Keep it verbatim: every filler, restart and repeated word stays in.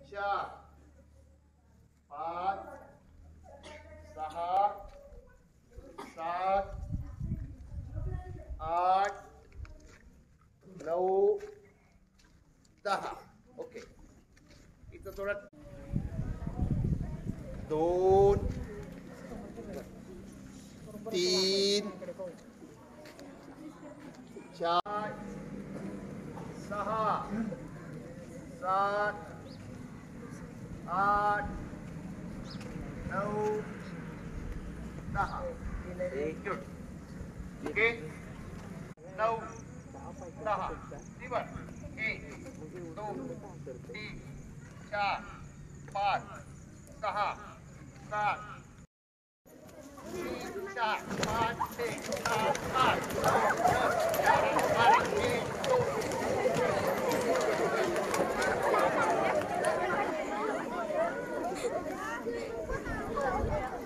चार पाच सहा सात आठ नऊ दहा. ओके. इथं थोडं दोन तीन चार सहा सात आठ नऊ दहा. गुड. ओके. नऊ दहा. बरोबर. एक दोन तीन चार पाच सहा सात तीन चार पाच छः सात आठ नऊ दस ग्यारह बारह एक दो